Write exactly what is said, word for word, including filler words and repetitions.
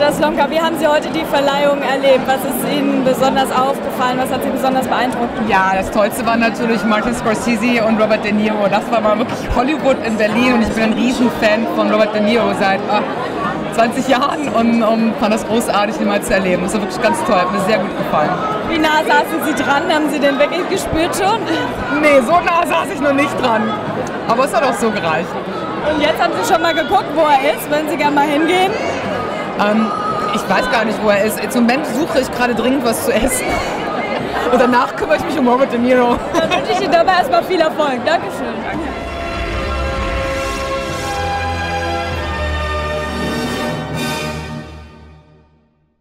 Nicolas Slomka, wie haben Sie heute die Verleihung erlebt? Was ist Ihnen besonders aufgefallen? Was hat Sie besonders beeindruckt? Ja, das Tollste war natürlich Martin Scorsese und Robert De Niro. Das war mal wirklich Hollywood in Berlin und ich bin ein Riesenfan von Robert De Niro seit ach, zwanzig Jahren und um, fand das großartig, ihn mal zu erleben. Das war wirklich ganz toll, hat mir sehr gut gefallen. Wie nah saßen Sie dran? Haben Sie den wirklich gespürt schon? Nee, so nah saß ich noch nicht dran. Aber es hat auch so gereicht. Und jetzt haben Sie schon mal geguckt, wo er ist? Wollen Sie gerne mal hingehen? Ähm, ich weiß gar nicht, wo er ist. Im Moment suche ich gerade dringend was zu essen. Und danach kümmere ich mich um Robert De Niro. Dann wünsche ich Ihnen dabei erstmal viel Erfolg. Dankeschön. Danke.